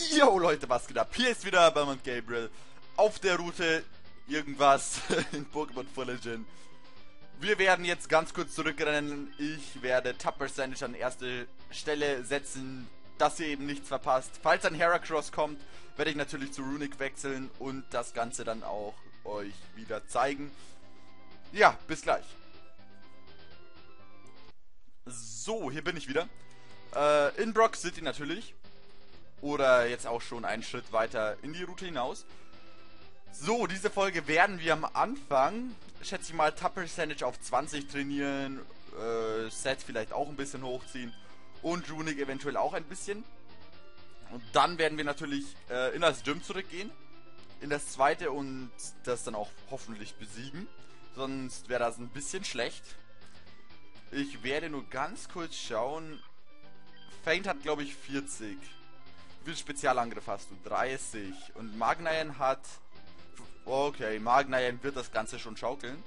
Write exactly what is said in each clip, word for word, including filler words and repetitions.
Yo Leute, was geht ab? Hier ist wieder Bam und Gabriel auf der Route irgendwas in Pokémon Full Legend. Wir werden jetzt ganz kurz zurückrennen. Ich werde Tupper Sandwich an erste Stelle setzen, dass ihr eben nichts verpasst. Falls ein Heracross kommt, werde ich natürlich zu Runic wechseln und das Ganze dann auch euch wieder zeigen. Ja, bis gleich. So, hier bin ich wieder. Äh, in Brock City natürlich. Oder jetzt auch schon einen Schritt weiter in die Route hinaus. So, diese Folge werden wir am Anfang, schätze ich mal, Tupper Sandwich auf zwanzig trainieren, äh, Set vielleicht auch ein bisschen hochziehen und Runic eventuell auch ein bisschen. Und dann werden wir natürlich äh, in das Gym zurückgehen, in das zweite und das dann auch hoffentlich besiegen. Sonst wäre das ein bisschen schlecht. Ich werde nur ganz kurz schauen. Feint hat glaube ich vierzig. Wie viel Spezialangriff hast du? dreißig. Und Magnayan hat... Okay, Magnayan wird das Ganze schon schaukeln.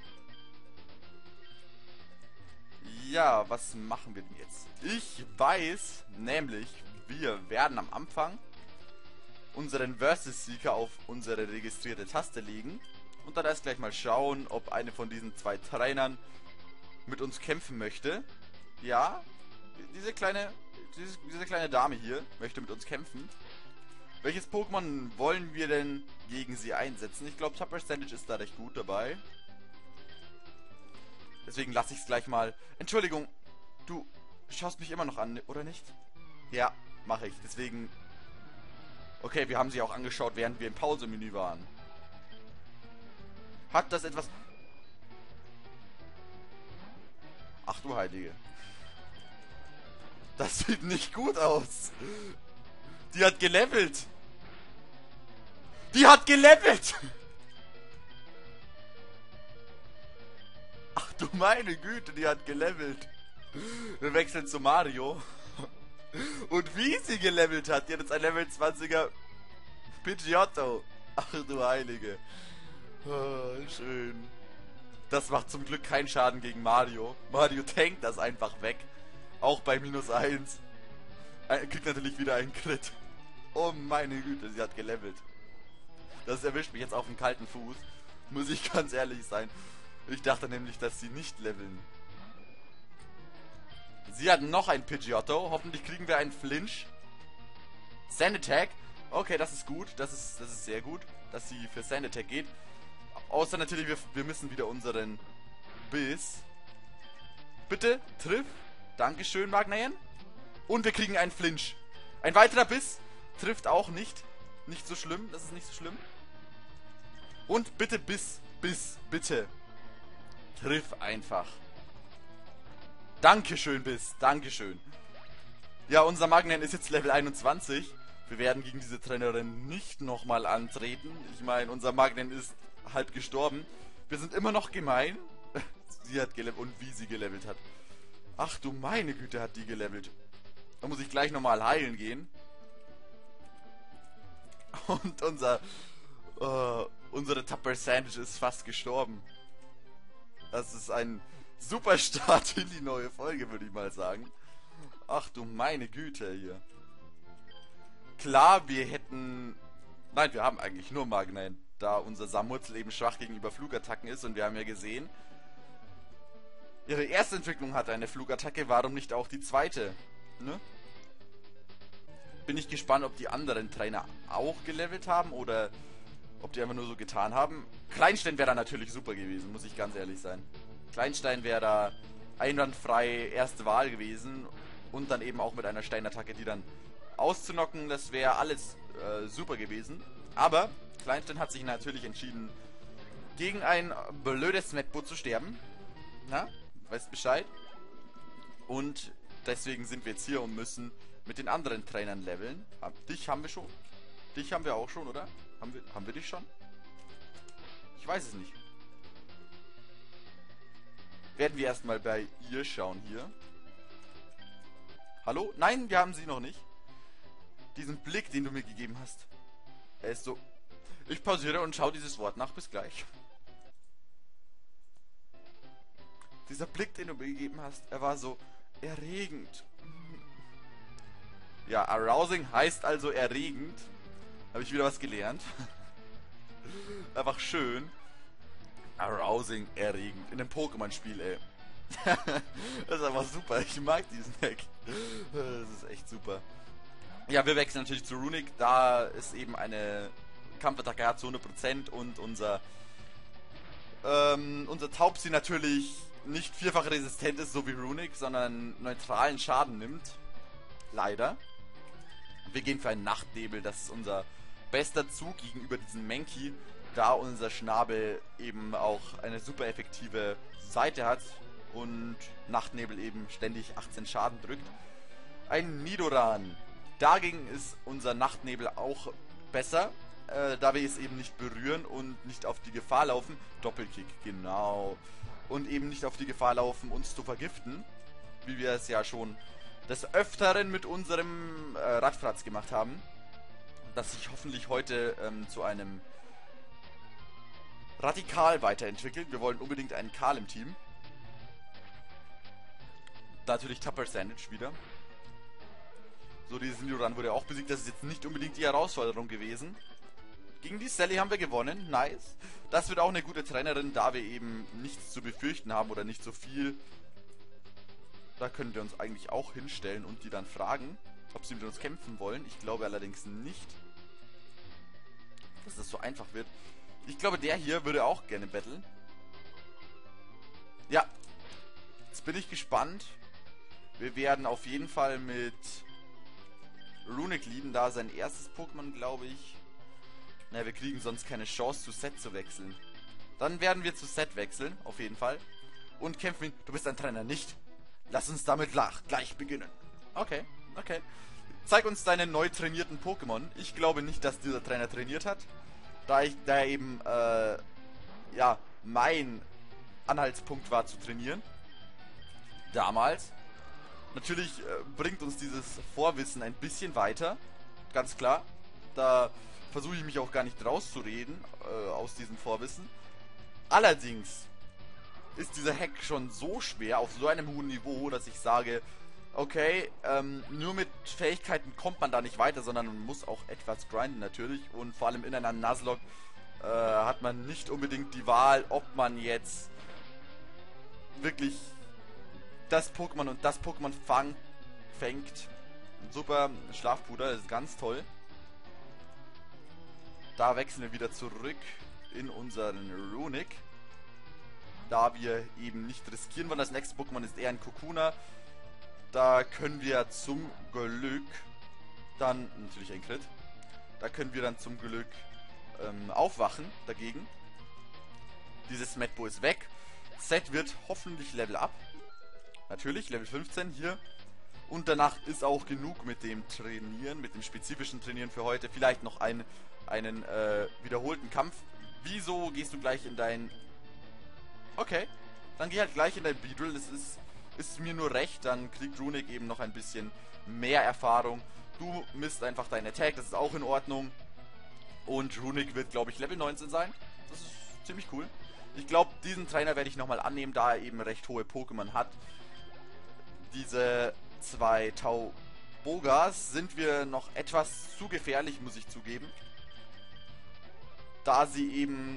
Ja, was machen wir denn jetzt? Ich weiß, nämlich, wir werden am Anfang unseren Versus Seeker auf unsere registrierte Taste legen. Und dann erst gleich mal schauen, ob eine von diesen zwei Trainern mit uns kämpfen möchte. Ja, diese kleine... Diese, diese kleine Dame hier möchte mit uns kämpfen. Welches Pokémon wollen wir denn gegen sie einsetzen? Ich glaube, Tupper Sandwich ist da recht gut dabei. Deswegen lasse ich es gleich mal. Entschuldigung, du schaust mich immer noch an, oder nicht? Ja, mache ich. Deswegen... Okay, wir haben sie auch angeschaut, während wir im Pause-Menü waren. Hat das etwas... Ach du Heilige. Das sieht nicht gut aus. Die hat gelevelt. Die hat gelevelt. Ach du meine Güte, die hat gelevelt. Wir wechseln zu Mario. Und wie sie gelevelt hat. Die hat jetzt ein Level zwanziger Pidgeotto. Ach du Heilige. Oh, schön. Das macht zum Glück keinen Schaden gegen Mario. Mario tankt das einfach weg. Auch bei minus eins. Er kriegt natürlich wieder einen Crit. Oh meine Güte, sie hat gelevelt. Das erwischt mich jetzt auf den kalten Fuß. Muss ich ganz ehrlich sein. Ich dachte nämlich, dass sie nicht leveln. Sie hat noch ein Pidgeotto. Hoffentlich kriegen wir einen Flinch. Sand Attack. Okay, das ist gut. Das ist, das ist sehr gut, dass sie für Sand Attack geht. Außer natürlich, wir, wir müssen wieder unseren Biss. Bitte, triff. Dankeschön, Magnayan. Und wir kriegen einen Flinch. Ein weiterer Biss. Trifft auch nicht. Nicht so schlimm. Das ist nicht so schlimm. Und bitte Biss. Biss. Bitte. Triff einfach. Dankeschön, Biss. Dankeschön. Ja, unser Magnayan ist jetzt Level einundzwanzig. Wir werden gegen diese Trainerin nicht nochmal antreten. Ich meine, unser Magnayan ist halb gestorben. Wir sind immer noch gemein. Sie hat gelevelt. Und wie sie gelevelt hat. Ach du meine Güte, hat die gelevelt. Da muss ich gleich nochmal heilen gehen. Und unser... Uh, unsere Tupper Sandwich ist fast gestorben. Das ist ein super Start in die neue Folge, würde ich mal sagen. Ach du meine Güte hier. Klar, wir hätten... Nein, wir haben eigentlich nur Magnayan, da unser Samurzel eben schwach gegenüber Flugattacken ist. Und wir haben ja gesehen... Ihre erste Entwicklung hatte eine Flugattacke, warum nicht auch die zweite? Ne? Bin ich gespannt, ob die anderen Trainer auch gelevelt haben oder ob die einfach nur so getan haben. Kleinstein wäre da natürlich super gewesen, muss ich ganz ehrlich sein. Kleinstein wäre da einwandfrei erste Wahl gewesen und dann eben auch mit einer Steinattacke, die dann auszunocken, das wäre alles äh, super gewesen. Aber Kleinstein hat sich natürlich entschieden, gegen ein blödes Metbo zu sterben. Na? Weißt Bescheid. Und deswegen sind wir jetzt hier und müssen mit den anderen Trainern leveln. Dich haben wir schon. Dich haben wir auch schon, oder? Haben wir, haben wir dich schon? Ich weiß es nicht. Werden wir erstmal bei ihr schauen hier. Hallo? Nein, wir haben sie noch nicht. Diesen Blick, den du mir gegeben hast. Er ist so... Ich pausiere und schaue dieses Wort nach. Bis gleich. Dieser Blick, den du mir gegeben hast, er war so erregend. Ja, arousing heißt also erregend. Habe ich wieder was gelernt. Einfach schön. Arousing, erregend. In einem Pokémon-Spiel, ey. Das ist einfach super. Ich mag diesen Hack. Das ist echt super. Ja, wir wechseln natürlich zu Runic, da es eben eine Kampfattacke hat zu hundert Prozent und unser ähm, unser Taubsi natürlich nicht vierfach resistent ist, so wie Runic, sondern neutralen Schaden nimmt. Leider. Wir gehen für einen Nachtnebel, das ist unser bester Zug gegenüber diesem Mankey, da unser Schnabel eben auch eine super effektive Seite hat und Nachtnebel eben ständig achtzehn Schaden drückt. Ein Nidoran. Dagegen ist unser Nachtnebel auch besser, äh, da wir es eben nicht berühren und nicht auf die Gefahr laufen. Doppelkick, genau. Und eben nicht auf die Gefahr laufen, uns zu vergiften, wie wir es ja schon des Öfteren mit unserem äh, Radfratz gemacht haben, das sich hoffentlich heute ähm, zu einem Radikal weiterentwickelt. Wir wollen unbedingt einen Karl im Team. Natürlich Tupper Sandwich wieder. So, dieses Nidoran wurde auch besiegt. Das ist jetzt nicht unbedingt die Herausforderung gewesen. Gegen die Sally haben wir gewonnen. Nice. Das wird auch eine gute Trainerin, da wir eben nichts zu befürchten haben oder nicht so viel. Da können wir uns eigentlich auch hinstellen und die dann fragen, ob sie mit uns kämpfen wollen. Ich glaube allerdings nicht, dass das so einfach wird. Ich glaube, der hier würde auch gerne battlen. Ja. Jetzt bin ich gespannt. Wir werden auf jeden Fall mit Runic leaden, da sein erstes Pokémon, glaube ich. Naja, wir kriegen sonst keine Chance, zu Set zu wechseln. Dann werden wir zu Set wechseln, auf jeden Fall. Und kämpfen. Du bist ein Trainer, nicht? Lass uns damit gleich beginnen. Okay, okay. Zeig uns deine neu trainierten Pokémon. Ich glaube nicht, dass dieser Trainer trainiert hat. Da ich, da er eben, äh, ja, mein Anhaltspunkt war zu trainieren. Damals. Natürlich äh, bringt uns dieses Vorwissen ein bisschen weiter. Ganz klar. Da versuche ich mich auch gar nicht rauszureden äh, aus diesem Vorwissen. Allerdings ist dieser Hack schon so schwer, auf so einem hohen Niveau, dass ich sage, okay, ähm, nur mit Fähigkeiten kommt man da nicht weiter, sondern man muss auch etwas grinden natürlich. Und vor allem in einer Nuzlocke äh, hat man nicht unbedingt die Wahl, ob man jetzt wirklich das Pokémon und das Pokémon fang, fängt. Super Schlafpuder, das ist ganz toll. Da wechseln wir wieder zurück in unseren Runic. Da wir eben nicht riskieren wollen. Das nächste Pokémon ist eher ein Kokuna. Da können wir zum Glück dann, natürlich ein Crit, da können wir dann zum Glück ähm, aufwachen dagegen. Dieses Metbo ist weg. Set wird hoffentlich Level Up. Natürlich, Level fünfzehn hier. Und danach ist auch genug mit dem Trainieren, mit dem spezifischen Trainieren für heute. Vielleicht noch ein, einen äh, wiederholten Kampf. Wieso gehst du gleich in dein... Okay, dann geh halt gleich in dein Beedrill. Das ist, ist mir nur recht. Dann kriegt Runic eben noch ein bisschen mehr Erfahrung. Du misst einfach deinen Attack, das ist auch in Ordnung. Und Runic wird, glaube ich, Level neunzehn sein. Das ist ziemlich cool. Ich glaube, diesen Trainer werde ich nochmal annehmen, da er eben recht hohe Pokémon hat. Diese zwei Taubogas sind wir noch etwas zu gefährlich, muss ich zugeben. Da sie eben,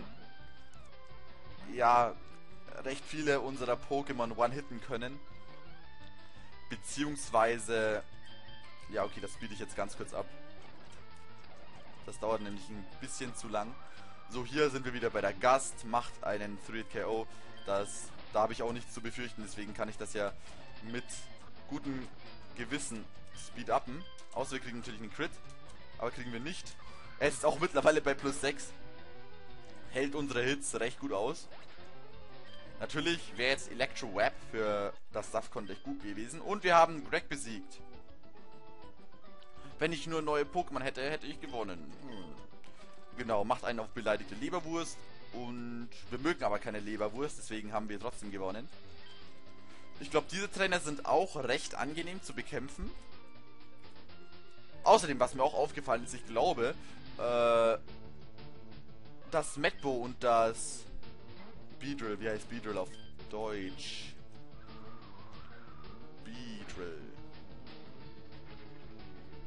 ja, recht viele unserer Pokémon one-hitten können. Beziehungsweise, ja okay, das spiele ich jetzt ganz kurz ab. Das dauert nämlich ein bisschen zu lang. So, hier sind wir wieder bei der Gast, macht einen drei K O. Das, da habe ich auch nichts zu befürchten, deswegen kann ich das ja mit gutem Gewissen speed upen. Außer wir kriegen natürlich einen Crit, aber kriegen wir nicht. Er ist auch mittlerweile bei plus sechs. Hält unsere Hits recht gut aus. Natürlich wäre jetzt Electro Web für das Safcon echt gut gewesen. Und wir haben Greg besiegt. Wenn ich nur neue Pokémon hätte, hätte ich gewonnen. Hm. Genau, macht einen auf beleidigte Leberwurst. Und wir mögen aber keine Leberwurst, deswegen haben wir trotzdem gewonnen. Ich glaube, diese Trainer sind auch recht angenehm zu bekämpfen. Außerdem, was mir auch aufgefallen ist, ich glaube, äh, das Metbo und das Beedrill, wie heißt Beedrill auf Deutsch? Beedrill.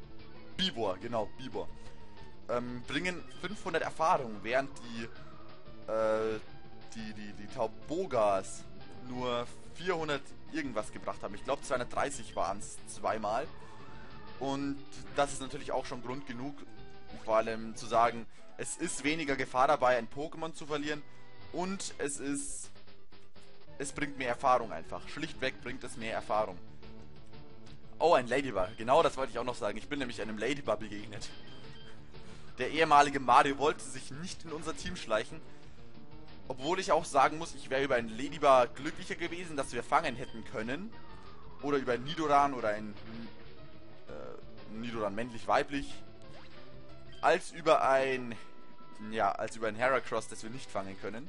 Bibor, genau, Bibor. Ähm, bringen fünfhundert Erfahrung, während die, äh, die, die, die Taubogas nur vierhundert irgendwas gebracht haben. Ich glaube zweihundertdreißig waren es zweimal. Und das ist natürlich auch schon Grund genug, vor allem zu sagen, es ist weniger Gefahr dabei, ein Pokémon zu verlieren. Und es ist... Es bringt mehr Erfahrung einfach. Schlichtweg bringt es mehr Erfahrung. Oh, ein Ladybug. Genau, das wollte ich auch noch sagen. Ich bin nämlich einem Ladybug begegnet. Der ehemalige Mario wollte sich nicht in unser Team schleichen. Obwohl ich auch sagen muss, ich wäre über einen Ladybug glücklicher gewesen, dass wir fangen hätten können. Oder über einen Nidoran oder ein äh, Nidoran männlich-weiblich. Als über ein... Ja, als über ein Heracross, das wir nicht fangen können.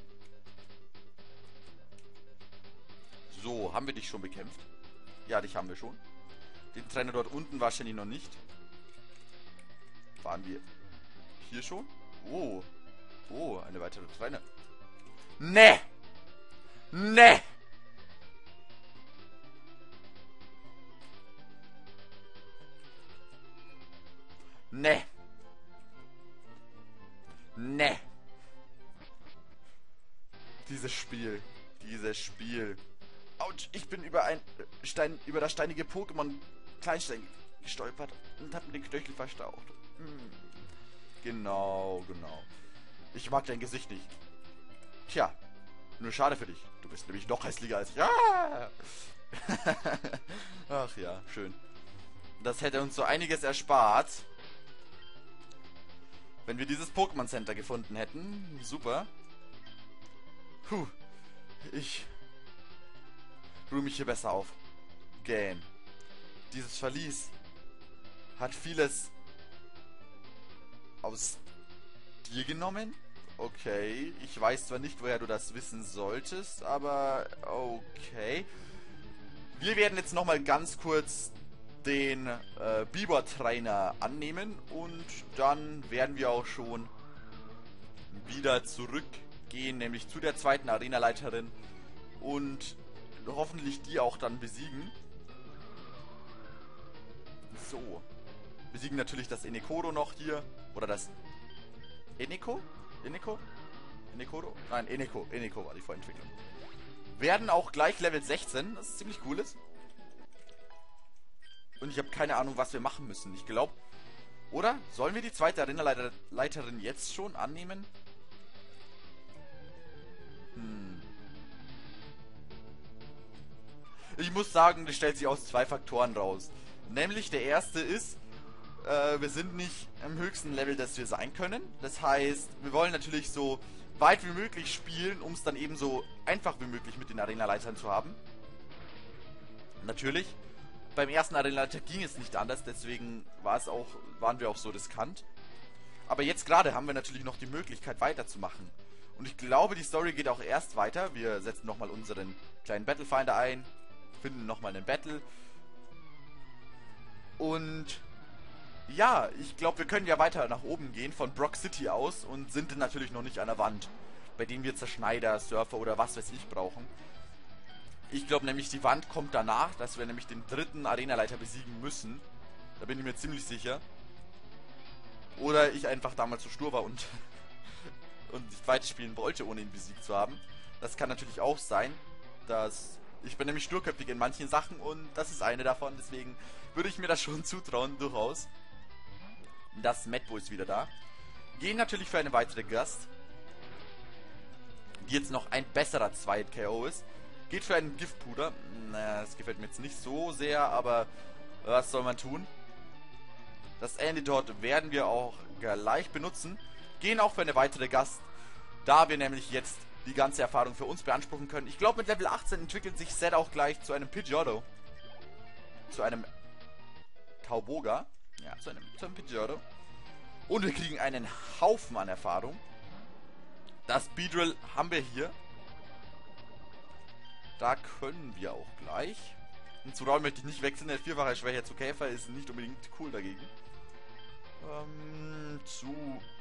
So, haben wir dich schon bekämpft? Ja, dich haben wir schon. Den Trainer dort unten wahrscheinlich noch nicht. Waren wir hier schon? Oh. Oh, eine weitere Trainer. Ne! Ne! Ne! Ne! Dieses Spiel. Dieses Spiel. Autsch, ich bin über ein Stein, über das steinige Pokémon Kleinstein gestolpert und hab mir den Knöchel verstaucht. Hm. Genau, genau. Ich mag dein Gesicht nicht. Tja, nur schade für dich. Du bist nämlich noch hässlicher als ich. Ah! Ach ja, schön. Das hätte uns so einiges erspart, wenn wir dieses Pokémon Center gefunden hätten. Super. Puh. Ich ruhe mich hier besser auf. Gähn. Dieses Verlies hat vieles aus dir genommen. Okay. Ich weiß zwar nicht, woher du das wissen solltest, aber okay. Wir werden jetzt nochmal ganz kurz den äh, Bibor-Trainer annehmen und dann werden wir auch schon wieder zurückgehen, nämlich zu der zweiten Arenaleiterin und hoffentlich die auch dann besiegen. So. Besiegen natürlich das Enekoro noch hier. Oder das... Eneko? Eneko? Enekoro? Nein, Eneko. Eneko war die Vorentwicklung. Werden auch gleich Level sechzehn, das ist ziemlich cool ist. Und ich habe keine Ahnung, was wir machen müssen. Ich glaube... Oder? Sollen wir die zweite Arenaleiterin jetzt schon annehmen? Hm... Ich muss sagen, das stellt sich aus zwei Faktoren raus. Nämlich der erste ist, äh, wir sind nicht im höchsten Level, das wir sein können. Das heißt, wir wollen natürlich so weit wie möglich spielen, um es dann eben so einfach wie möglich mit den Arenaleitern zu haben. Natürlich. Beim ersten Arenaleiter ging es nicht anders, deswegen war es auch, waren wir auch so riskant. Aber jetzt gerade haben wir natürlich noch die Möglichkeit weiterzumachen. Und ich glaube, die Story geht auch erst weiter. Wir setzen nochmal unseren kleinen Battlefinder ein. Finden nochmal einen Battle. Und ja, ich glaube, wir können ja weiter nach oben gehen von Brock City aus und sind natürlich noch nicht an der Wand, bei denen wir Zerschneider, Surfer oder was weiß ich brauchen. Ich glaube nämlich, die Wand kommt danach, dass wir nämlich den dritten Arenaleiter besiegen müssen. Da bin ich mir ziemlich sicher. Oder ich einfach damals so stur war und, und nicht weiterspielen wollte, ohne ihn besiegt zu haben. Das kann natürlich auch sein, dass... Ich bin nämlich sturköpfig in manchen Sachen und das ist eine davon, deswegen würde ich mir das schon zutrauen, durchaus. Das Medbo ist wieder da. Gehen natürlich für eine weitere Gast, die jetzt noch ein besserer Zweit-K O ist. Geht für einen Giftpuder. Naja, das gefällt mir jetzt nicht so sehr, aber was soll man tun? Das Antidote werden wir auch gleich benutzen. Gehen auch für eine weitere Gast, da wir nämlich jetzt die ganze Erfahrung für uns beanspruchen können. Ich glaube, mit Level achtzehn entwickelt sich Zed auch gleich zu einem Pidgeotto. Zu einem Tauboga. Ja, zu einem, zu einem Pidgeotto. Und wir kriegen einen Haufen an Erfahrung. Das Beedrill haben wir hier. Da können wir auch gleich. Und zu Raum möchte ich nicht wechseln. Der vierfache Schwäche zu Käfer ist nicht unbedingt cool dagegen. Ähm, zu...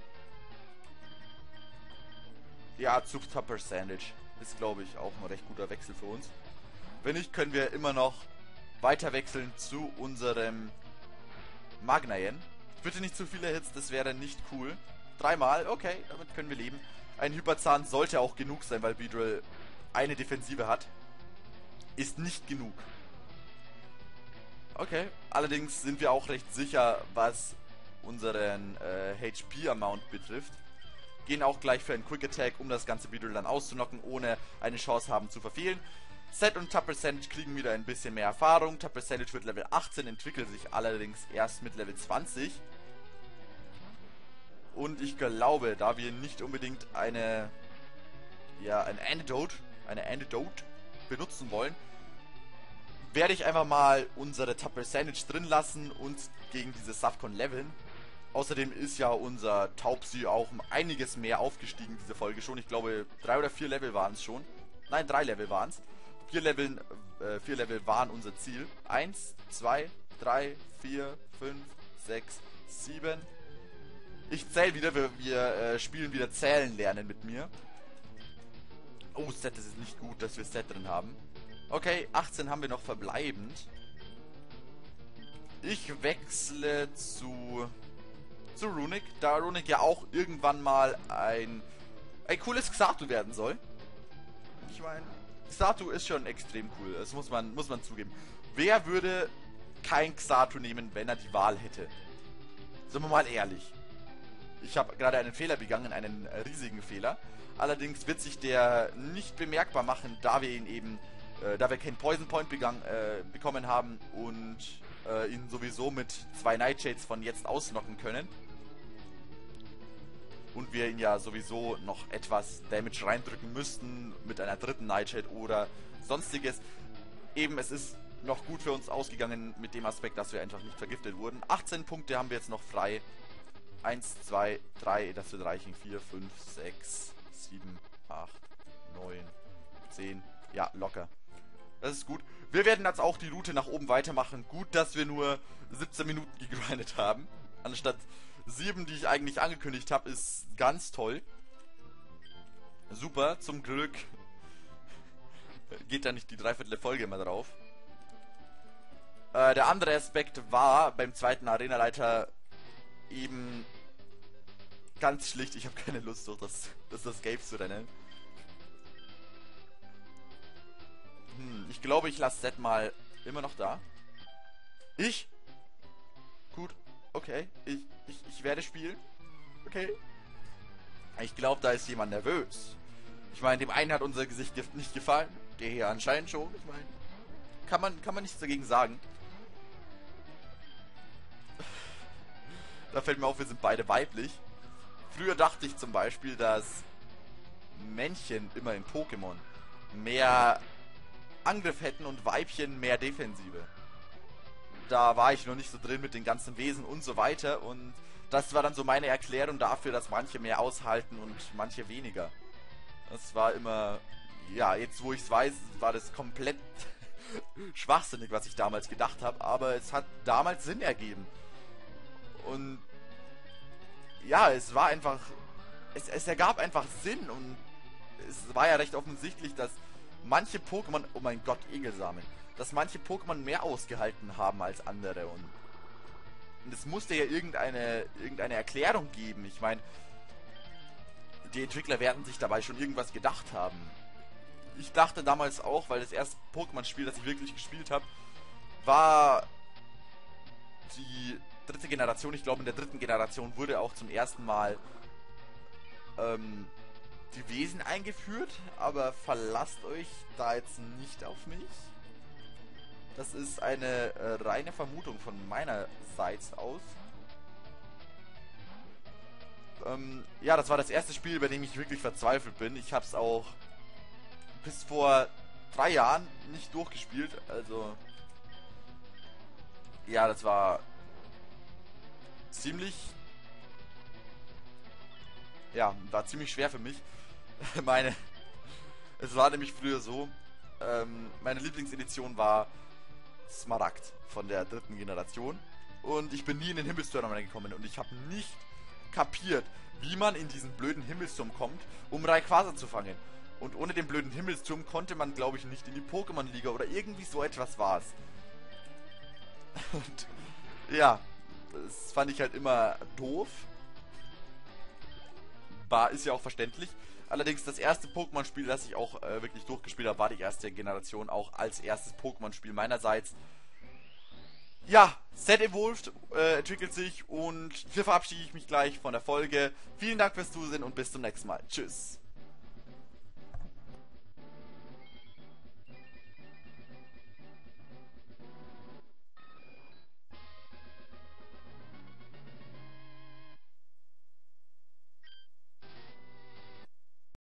Ja, zu Topper Sandwich ist, glaube ich, auch ein recht guter Wechsel für uns. Wenn nicht, können wir immer noch weiter wechseln zu unserem Magnaien. Bitte nicht zu viele Hits, das wäre nicht cool. Dreimal, okay, damit können wir leben. Ein Hyperzahn sollte auch genug sein, weil Beedrill eine Defensive hat. Ist nicht genug. Okay, allerdings sind wir auch recht sicher, was unseren äh, H P-Amount betrifft. Gehen auch gleich für einen Quick Attack, um das ganze Beedrill dann auszunocken, ohne eine Chance haben zu verfehlen. Set und Top Percentage kriegen wieder ein bisschen mehr Erfahrung. Top Percentage wird Level achtzehn, entwickelt sich allerdings erst mit Level zwanzig. Und ich glaube, da wir nicht unbedingt eine, ja, ein Antidote, eine Antidote benutzen wollen, werde ich einfach mal unsere Top Percentage drin lassen und gegen diese Safcon leveln. Außerdem ist ja unser Taubsi auch um einiges mehr aufgestiegen, diese Folge schon. Ich glaube, drei oder vier Level waren es schon. Nein, drei Level waren es. Vier Level, äh, vier Level waren unser Ziel. Eins, zwei, drei, vier, fünf, sechs, sieben. Ich zähle wieder, wir, wir äh, spielen wieder zählen lernen mit mir. Oh, Set, das ist nicht gut, dass wir Set drin haben. Okay, achtzehn haben wir noch verbleibend. Ich wechsle zu, zu Runic, da Runic ja auch irgendwann mal ein, ein cooles Xatu werden soll. Ich meine, Xatu ist schon extrem cool, das muss man, muss man zugeben. Wer würde kein Xatu nehmen, wenn er die Wahl hätte? Sind wir mal ehrlich. Ich habe gerade einen Fehler begangen, einen riesigen Fehler. Allerdings wird sich der nicht bemerkbar machen, da wir ihn eben, äh, da wir keinen Poison Point begangen, äh, bekommen haben und äh, ihn sowieso mit zwei Nightshades von jetzt ausnocken können. Und wir ihn ja sowieso noch etwas Damage reindrücken müssten mit einer dritten Nightshade oder sonstiges. Eben, es ist noch gut für uns ausgegangen mit dem Aspekt, dass wir einfach nicht vergiftet wurden. achtzehn Punkte haben wir jetzt noch frei. eins, zwei, drei, das wird reichen. vier, fünf, sechs, sieben, acht, neun, zehn. Ja, locker. Das ist gut. Wir werden jetzt auch die Route nach oben weitermachen. Gut, dass wir nur siebzehn Minuten gegrindet haben. Anstatt sieben, die ich eigentlich angekündigt habe, ist ganz toll. Super, zum Glück geht da nicht die Dreiviertel Folge immer drauf. Äh, der andere Aspekt war beim zweiten Arenaleiter eben ganz schlicht, ich habe keine Lust, durch das, durch das Gate zu rennen. Hm, ich glaube, ich lasse Set mal immer noch da. Ich? Gut, okay. Ich, ich, ich werde spielen. Okay. Ich glaube, da ist jemand nervös. Ich meine, dem einen hat unser Gesicht nicht gefallen. Der hier anscheinend schon. Ich meine, kann man, kann man nichts dagegen sagen. Da fällt mir auf, wir sind beide weiblich. Früher dachte ich zum Beispiel, dass Männchen immer in Pokémon mehr Angriff hätten und Weibchen mehr Defensive. Da war ich noch nicht so drin mit den ganzen Wesen und so weiter. Und das war dann so meine Erklärung dafür, dass manche mehr aushalten und manche weniger. Das war immer... Ja, jetzt wo ich es weiß, war das komplett schwachsinnig, was ich damals gedacht habe. Aber es hat damals Sinn ergeben. Und ja, es war einfach, es, es ergab einfach Sinn und es war ja recht offensichtlich, dass manche Pokémon, oh mein Gott, Egelsamen, dass manche Pokémon mehr ausgehalten haben als andere und, und es musste ja irgendeine, irgendeine Erklärung geben. Ich meine, die Entwickler werden sich dabei schon irgendwas gedacht haben. Ich dachte damals auch, weil das erste Pokémon-Spiel, das ich wirklich gespielt habe, war die dritte Generation. Ich glaube, in der dritten Generation wurde auch zum ersten Mal ähm, die Wesen eingeführt, aber verlasst euch da jetzt nicht auf mich. Das ist eine äh, reine Vermutung von meiner Seite aus. Ähm, ja, das war das erste Spiel, bei dem ich wirklich verzweifelt bin. Ich habe es auch bis vor drei Jahren nicht durchgespielt, also ja, das war ziemlich, ja, war ziemlich schwer für mich. Meine, es war nämlich früher so, ähm, meine Lieblingsedition war Smaragd von der dritten Generation und ich bin nie in den Himmelsturm reingekommen und ich habe nicht kapiert, wie man in diesen blöden Himmelsturm kommt, um Rayquaza zu fangen. Und ohne den blöden Himmelsturm konnte man, glaube ich, nicht in die Pokémon-Liga oder irgendwie so etwas war es. Und ja, Das fand ich halt immer doof. War, ist ja auch verständlich. Allerdings das erste Pokémon-Spiel, das ich auch äh, wirklich durchgespielt habe, war die erste Generation, auch als erstes Pokémon-Spiel meinerseits. Ja, Set Evolved äh, entwickelt sich und hier verabschiede ich mich gleich von der Folge. Vielen Dank fürs Zusehen und bis zum nächsten Mal. Tschüss.